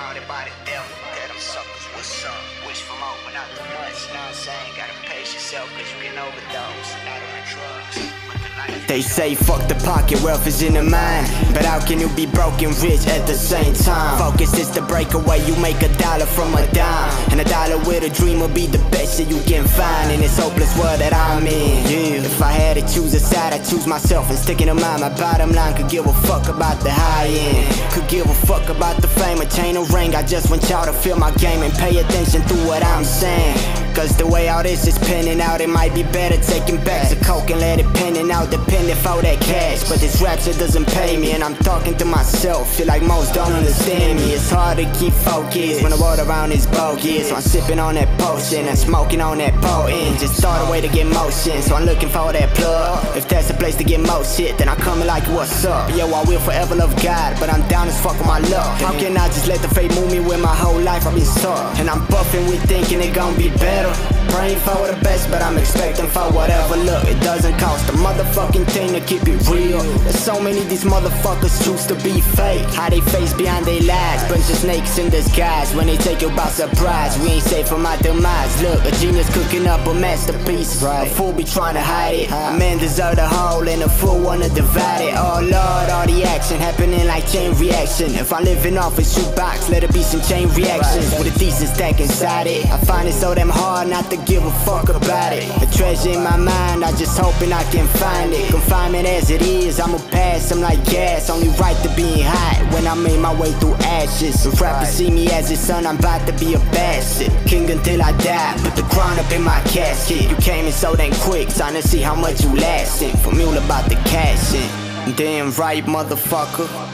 surrounded by the devil. Tell them suckers what's up. Wish for more, but not too much. Know what I'm saying? Gotta pace yourself, cause you can overdose. Not on the drugs. They say fuck the pocket, wealth is in the mind. But how can you be broke and rich at the same time? Focus is the breakaway, you make $1 from a dime. And $1 with a dream will be the best that you can find in this hopeless world that I'm in. Yeah. If I had to choose a side, I'd choose myself and stick it in mind. My bottom line could give a fuck about the high end. Could give a fuck about the fame, a chain, or ring. I just want y'all to feel my game and pay attention to what I'm saying. Cause the way all this is pinning out, it might be better taking back some coke and let it pinning out, depending for that cash. But this rap shit doesn't pay me, and I'm talking to myself. Feel like most don't understand me. It's hard to keep focused when the world around is bogus. So I'm sipping on that potion and smoking on that potent. Just start a way to get motion, so I'm looking for that plug. If that's a place to get most shit, then I'm coming like what's up. Yo, I will forever love God, but I'm down as fuck with my luck. How can I just let the fate move me when my whole life I've been stuck? And I'm buffing with thinking it gon' be better. Praying for the best, but I'm expecting for whatever. Look, it doesn't cost a motherfucking thing to keep it real. There's so many of these motherfuckers choose to be fake. How they face behind their lies, bunch of snakes in disguise. When they take you by surprise, we ain't safe from my demise. Look, a genius cooking up a masterpiece. A fool be trying to hide it. A man deserve a whole and a fool wanna divide it. Oh Lord, all the action happening like chain reaction. If I'm living off a shoebox, let it be some chain reactions with a decent stack inside it. I find it so damn hard not to give a fuck about it. A treasure in my mind, I just hoping I can find it. Confinement as it is, I'ma pass them like gas. Only right to being hot when I made my way through ashes. If rappers see me as his son, I'm about to be a bastard. King until I die, put the crown up in my casket. You came in so damn quick, trying to see how much you lasting. For mule about the cash in. Damn right, motherfucker.